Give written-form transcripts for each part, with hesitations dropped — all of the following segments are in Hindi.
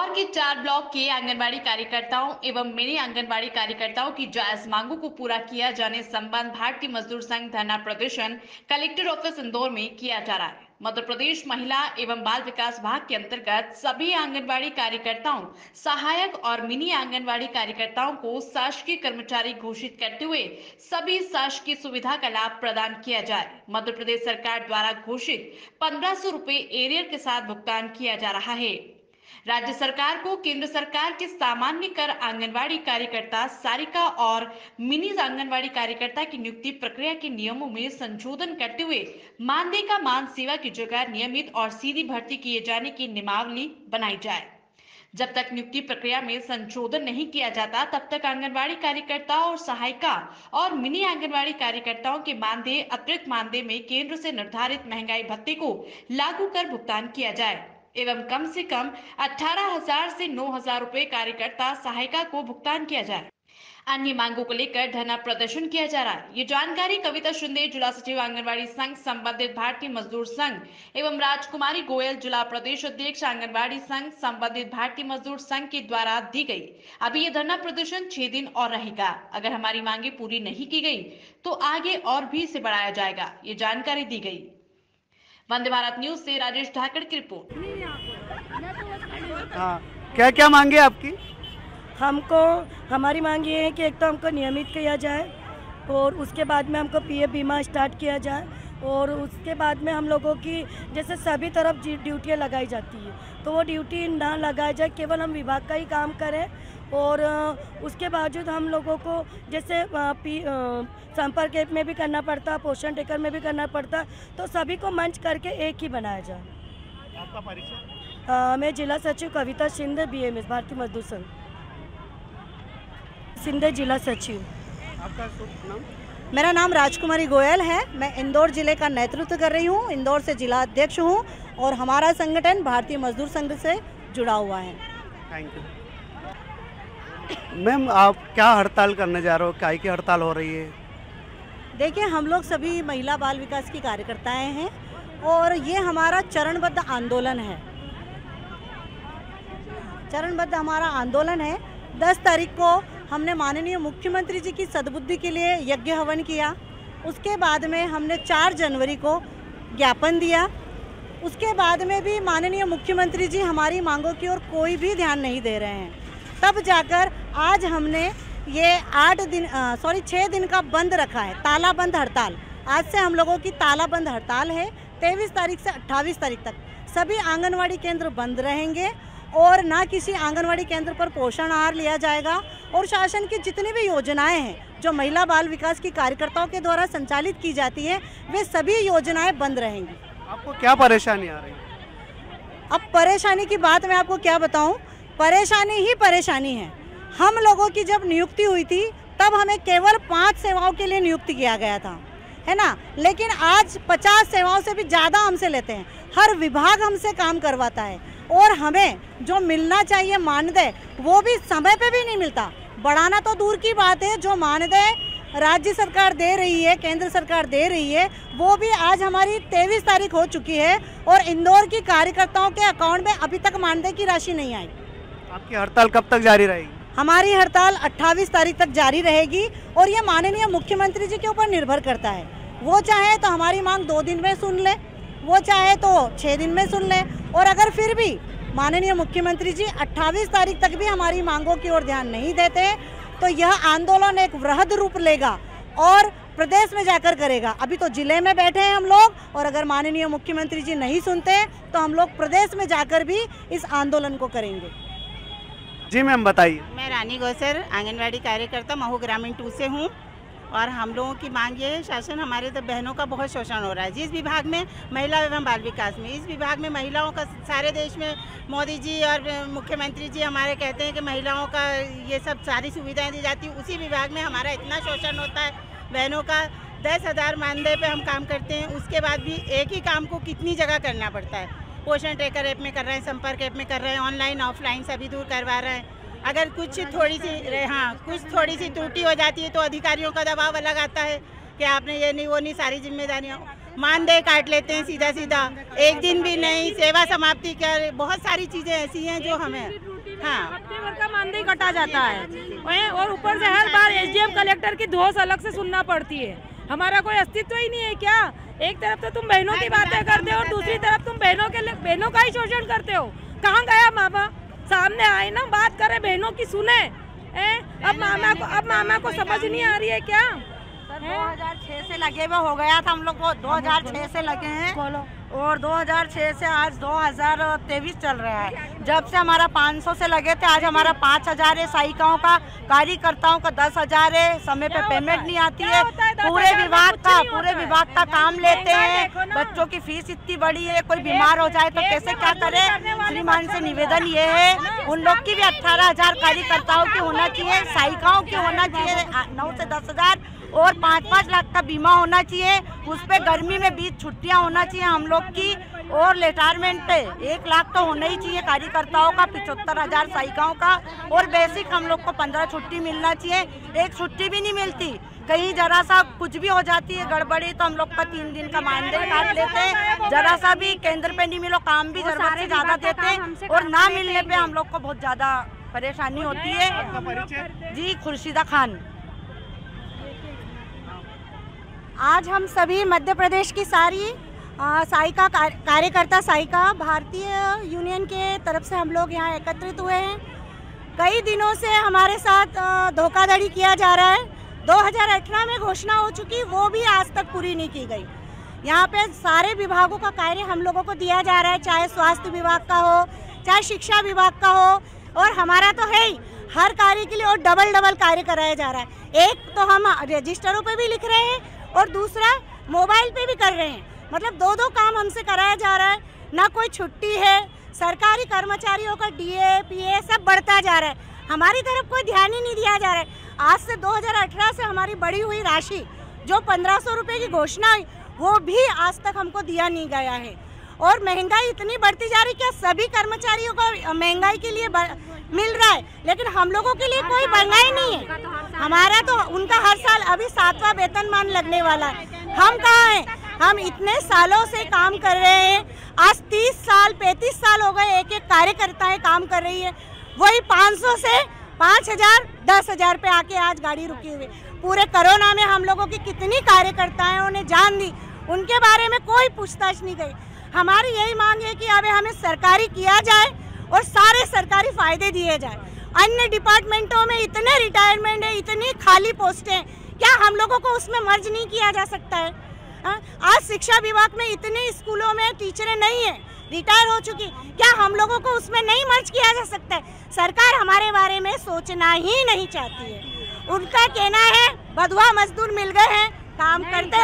इंदौर के 4 ब्लॉक के आंगनबाड़ी कार्यकर्ताओं एवं मिनी आंगनबाड़ी कार्यकर्ताओं की जायज मांगों को पूरा किया जाने संबंध भारतीय मजदूर संघ धरना प्रदर्शन कलेक्टर ऑफिस इंदौर में किया जा रहा है। मध्य प्रदेश महिला एवं बाल विकास विभाग के अंतर्गत सभी आंगनबाड़ी कार्यकर्ताओं, सहायक और मिनी आंगनबाड़ी कार्यकर्ताओं को शासकीय कर्मचारी घोषित करते हुए सभी शासकीय सुविधा का लाभ प्रदान किया जाए। मध्य प्रदेश सरकार द्वारा घोषित 1500 रुपए एरियर के साथ भुगतान किया जा रहा है। राज्य सरकार को केंद्र सरकार के सामान्य कर आंगनबाड़ी कार्यकर्ता, सारिका और मिनी आंगनबाड़ी कार्यकर्ता की नियुक्ति प्रक्रिया के नियमों में संशोधन करते हुए मानदेय का मान सेवा की जगह नियमित और सीधी भर्ती किए जाने की नियमावली बनाई जाए। जब तक नियुक्ति प्रक्रिया में संशोधन नहीं किया जाता तब तक आंगनबाड़ी कार्यकर्ता और सहायिका और मिनी आंगनबाड़ी कार्यकर्ताओं के मानदेय अतिरिक्त मानदेय में केंद्र से निर्धारित महंगाई भत्ते को लागू कर भुगतान किया जाए एवं कम से कम 18,000 से 9,000 रुपए कार्यकर्ता सहायिका को भुगतान किया जाए। अन्य मांगों को लेकर धरना प्रदर्शन किया जा रहा है। ये जानकारी कविता शिंदे, जिला सचिव आंगनबाड़ी संघ संबंधित भारतीय मजदूर संघ एवं राजकुमारी गोयल, जिला प्रदेश अध्यक्ष आंगनबाड़ी संघ संबंधित भारतीय मजदूर संघ के द्वारा दी गई। अभी ये धरना प्रदर्शन 6 दिन और रहेगा। अगर हमारी मांगे पूरी नहीं की गई तो आगे और भी इसे बढ़ाया जाएगा, ये जानकारी दी गई। वंदे भारत न्यूज से राजेश ठाकर की रिपोर्ट। हाँ, क्या क्या मांगे आपकी? हमारी मांग ये है कि एक तो हमको नियमित किया जाए और उसके बाद में हमको पीएफ बीमा स्टार्ट किया जाए और उसके बाद में हम लोगों की जैसे सभी तरफ ड्यूटियाँ लगाई जाती है तो वो ड्यूटी ना लगाई जाए, केवल हम विभाग का ही काम करें और उसके बावजूद हम लोगों को जैसे संपर्क ऐप में भी करना पड़ता, पोषण टेकर में भी करना पड़ता, तो सभी को मंच करके एक ही बनाया जाए। आपका परिचय? मैं जिला सचिव कविता शिंदे, बीएमएस भारतीय मजदूर संघ शिंदे, जिला सचिव। आपका नाम? मेरा नाम राजकुमारी गोयल है। मैं इंदौर जिले का नेतृत्व कर रही हूँ। इंदौर से जिला अध्यक्ष हूँ और हमारा संगठन भारतीय मजदूर संघ से जुड़ा हुआ है। Thank you. मैम, आप क्या हड़ताल करने जा रहे हो? काय की हड़ताल हो रही है? देखिए, हम लोग सभी महिला बाल विकास की कार्यकर्ताएं हैं और ये हमारा चरणबद्ध आंदोलन है। चरणबद्ध हमारा आंदोलन है। 10 तारीख को हमने माननीय मुख्यमंत्री जी की सद्बुद्धि के लिए यज्ञ हवन किया। उसके बाद में हमने 4 जनवरी को ज्ञापन दिया। उसके बाद में भी माननीय मुख्यमंत्री जी हमारी मांगों की ओर कोई भी ध्यान नहीं दे रहे हैं। तब जाकर आज हमने ये 6 दिन का बंद रखा है, तालाबंद हड़ताल। आज से हम लोगों की तालाबंद हड़ताल है। 23 तारीख से 28 तारीख तक सभी आंगनवाड़ी केंद्र बंद रहेंगे और ना किसी आंगनवाड़ी केंद्र पर पोषण आहार लिया जाएगा और शासन की जितनी भी योजनाएं हैं जो महिला बाल विकास की कार्यकर्ताओं के द्वारा संचालित की जाती है, वे सभी योजनाएं बंद रहेंगी। आपको क्या परेशानी आ रही है? अब परेशानी की बात मैं आपको क्या बताऊं, परेशानी ही परेशानी है। हम लोगों की जब नियुक्ति हुई थी तब हमें केवल 5 सेवाओं के लिए नियुक्ति किया गया था, है ना, लेकिन आज 50 सेवाओं से भी ज़्यादा हमसे लेते हैं। हर विभाग हमसे काम करवाता है और हमें जो मिलना चाहिए मानदेय वो भी समय पे भी नहीं मिलता। बढ़ाना तो दूर की बात है, जो मानदेय राज्य सरकार दे रही है, केंद्र सरकार दे रही है, वो भी आज हमारी 23 तारीख हो चुकी है और इंदौर की कार्यकर्ताओं के अकाउंट में अभी तक मानदेय की राशि नहीं आई। आपकी हड़ताल कब तक जारी रहेगी? हमारी हड़ताल 28 तारीख तक जारी रहेगी और ये माननीय मुख्यमंत्री जी के ऊपर निर्भर करता है। वो चाहे तो हमारी मांग 2 दिन में सुन ले, वो चाहे तो 6 दिन में सुन ले, और अगर फिर भी माननीय मुख्यमंत्री जी 28 तारीख तक भी हमारी मांगों की ओर ध्यान नहीं देते तो यह आंदोलन एक वृहद रूप लेगा और प्रदेश में जाकर करेगा। अभी तो जिले में बैठे हैं हम लोग और अगर माननीय मुख्यमंत्री जी नहीं सुनते तो हम लोग प्रदेश में जाकर भी इस आंदोलन को करेंगे। जी मैम, बताइए। मैं रानी गौसर, आंगनवाड़ी कार्यकर्ता महू ग्रामीण 2 से हूँ और हम लोगों की मांग ये है, शासन हमारे तो बहनों का बहुत शोषण हो रहा है। जिस विभाग में महिला एवं बाल विकास में, इस विभाग में महिलाओं का सारे देश में मोदी जी और मुख्यमंत्री जी हमारे कहते हैं कि महिलाओं का ये सब सारी सुविधाएं दी जाती, उसी विभाग में हमारा इतना शोषण होता है। बहनों का 10,000 मानदेय पे हम काम करते हैं, उसके बाद भी एक ही काम को कितनी जगह करना पड़ता है। पोषण टेकर ऐप में कर रहे हैं, संपर्क ऐप में कर रहे हैं, ऑनलाइन ऑफलाइन सभी दूर करवा रहे हैं। अगर कुछ थोड़ी सी त्रुटि हो जाती है तो अधिकारियों का दबाव अलग आता है कि आपने ये नहीं वो नहीं, सारी जिम्मेदारियां मानदेय काट लेते हैं सीधा सीधा, एक दिन भी नहीं, सेवा समाप्ति कर, बहुत सारी चीज़ें ऐसी हैं जो हमें हाँ हफ्ते भर का मानदेय कटा जाता है और ऊपर से हर बार एसडीएम कलेक्टर की धौंस अलग से सुनना पड़ती है। हमारा कोई अस्तित्व ही नहीं है क्या? एक तरफ तो तुम बहनों की बातें करते हो और दूसरी तरफ तुम बहनों का ही शोषण करते हो। कहाँ गया मामा? सामने आए ना, बात करे, बहनों की सुने। अब मामा को समझ नहीं आ रही है क्या? 2006 से लगे हुए हो गया था हम लोग को, 2006 से लगे हैं और 2006 से आज 2023 चल रहा है। जब से हमारा 500 से लगे थे, आज हमारा 5000 है। सहायिकाओं का, कार्यकर्ताओं का 10,000 है। समय पे पेमेंट नहीं आती है। पूरे विभाग का काम लेते हैं। बच्चों की फीस इतनी बड़ी है, कोई बीमार हो जाए तो कैसे क्या करे। श्रीमान से निवेदन ये है, उन लोग की भी 18,000 कार्यकर्ताओं की होना चाहिए, सहायिकाओं की होना चाहिए 9 से 10,000 और 5-5 लाख का बीमा होना चाहिए। उस पे गर्मी में 20 छुट्टियां होना चाहिए हम लोग की और रिटायरमेंट पे 1 लाख तो होना ही चाहिए कार्यकर्ताओं का, 75,000 सहायिकाओं का और बेसिक हम लोग को 15 छुट्टी मिलना चाहिए। एक छुट्टी भी नहीं मिलती, कहीं जरा सा कुछ भी हो जाती है गड़बड़ी तो हम लोग का 3 दिन का मानदेय काट लेते हैं। जरा सा भी केंद्र पे नहीं मिलो, काम भी जरूरत से ज्यादा देते हैं और ना मिलने पे हम लोग को बहुत ज्यादा परेशानी होती है। जी, खुर्शीदा खान। आज हम सभी मध्य प्रदेश की सारी सहायिका कार्यकर्ता सहायिका भारतीय यूनियन के तरफ से हम लोग यहाँ एकत्रित हुए हैं। कई दिनों से हमारे साथ धोखाधड़ी किया जा रहा है। 2018 में घोषणा हो चुकी, वो भी आज तक पूरी नहीं की गई। यहाँ पे सारे विभागों का कार्य हम लोगों को दिया जा रहा है, चाहे स्वास्थ्य विभाग का हो, चाहे शिक्षा विभाग का हो, और हमारा तो है ही हर कार्य के लिए और डबल कार्य कराया जा रहा है। एक तो हम रजिस्टरों पे भी लिख रहे हैं और दूसरा मोबाइल पे भी कर रहे हैं। मतलब 2 काम हमसे कराया जा रहा है। ना कोई छुट्टी है, सरकारी कर्मचारियों का DA PA सब बढ़ता जा रहा है, हमारी तरफ कोई ध्यान ही नहीं दिया जा रहा है। आज से 2018 से हमारी बढ़ी हुई राशि जो 1500 रुपये की घोषणा हुई, वो भी आज तक हमको दिया नहीं गया है। और महंगाई इतनी बढ़ती जा रही है, क्या सभी कर्मचारियों को महंगाई के लिए मिल रहा है, लेकिन हम लोगों के लिए कोई महंगाई नहीं है। हमारा तो उनका हर साल अभी 7वां वेतनमान लगने वाला है। हम कहाँ हैं? हम इतने सालों से काम कर रहे हैं, आज 30 साल 35 साल हो गए एक कार्यकर्ताएं काम कर रही है। वही 500 से 5,000 10,000 पे आके आज गाड़ी रुकी हुई। पूरे कोरोना में हम लोगों की कितनी कार्यकर्ताओं ने जान दी, उनके बारे में कोई पूछताछ नहीं गई। हमारी यही मांग है कि अब हमें सरकारी किया जाए और सारे सरकारी फायदे दिए जाए। अन्य डिपार्टमेंटों में इतने रिटायरमेंट है, इतनी खाली पोस्टें, क्या हम लोगों को उसमें मर्ज नहीं किया जा सकता है? आज शिक्षा विभाग में इतने स्कूलों में टीचरें नहीं है, रिटायर हो चुकी, क्या हम लोगों को उसमें नहीं मर्ज किया जा सकता है? सरकार हमारे बारे में सोचना ही नहीं चाहती है। उनका कहना है बधुआ मजदूर मिल गए हैं, काम करते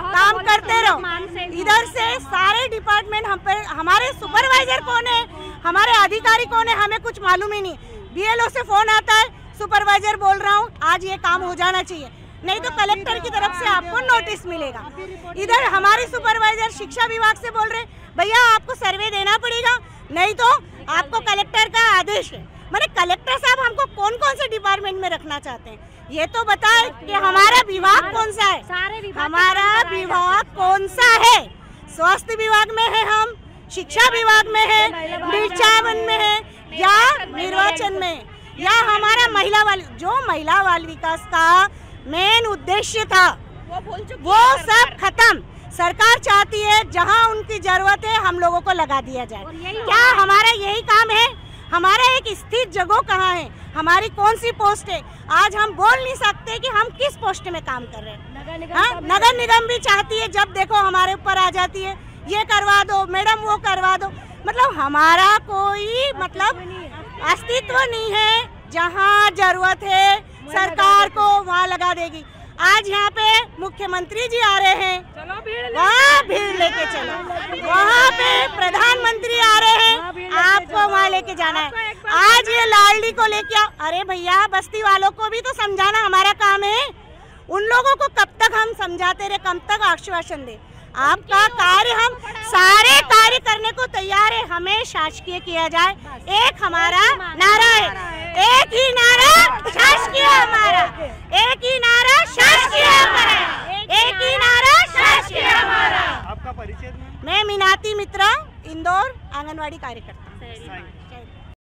रहो। इधर से सारे डिपार्टमेंट हम पर, हमारे सुपरवाइजर कौन है, हमारे अधिकारी कौन है, हमें कुछ मालूम ही नहीं। BLO से फोन आता है, सुपरवाइजर बोल रहा हूँ आज ये काम हो जाना चाहिए, नहीं तो कलेक्टर की तरफ से आपको नोटिस मिलेगा। इधर हमारे सुपरवाइजर शिक्षा विभाग से बोल रहे भैया आपको सर्वे देना पड़ेगा, नहीं तो आपको कलेक्टर का आदेश है। मैंने कलेक्टर साहब हमको कौन कौन से डिपार्टमेंट में रखना चाहते हैं, ये तो बताए कि हमारा विभाग कौन सा है। हमारा विभाग कौन सा है? स्वास्थ्य विभाग में है, हम शिक्षा विभाग में है, निर्चावन में है, या निर्वाचन में, या हमारा महिला बाल विकास का मेन उद्देश्य था वो सब खत्म। सरकार चाहती है जहां उनकी जरूरत है हम लोगों को लगा दिया जाए। क्या हमारा यही काम है? हमारा एक स्थित जगह कहाँ है, हमारी कौन सी पोस्ट है? आज हम बोल नहीं सकते कि हम किस पोस्ट में काम कर रहे हैं। नगर निगम भी चाहती है, जब देखो हमारे ऊपर आ जाती है, ये करवा दो मैडम, वो करवा दो। मतलब हमारा कोई अस्तित्व नहीं है। जहाँ जरूरत है सरकार को वहाँ लगा देगी। आज यहाँ पे मुख्यमंत्री जी आ रहे हैं, वहाँ भीड़ लेके चलो। वहाँ पे प्रधानमंत्री आ रहे हैं, आपको वहाँ लेके जाना है। आज ये लाडली को लेके आओ। अरे भैया, बस्ती वालों को भी तो समझाना हमारा काम है। उन लोगों को कब तक हम समझाते रहे, कब तक आश्वासन दे? आपका कार्य, हम सारे कार्य करने को तैयार है, हमें शासकीय किया जाए। एक हमारा नारा है, एक ही नारा शासकीय हमारा, एक ही नारा शासकीय हमारा, एक ही नारा शासकीय हमारा। आपका परिचय? मैं मीनाती मित्रा, इंदौर, आंगनवाड़ी कार्यकर्ता।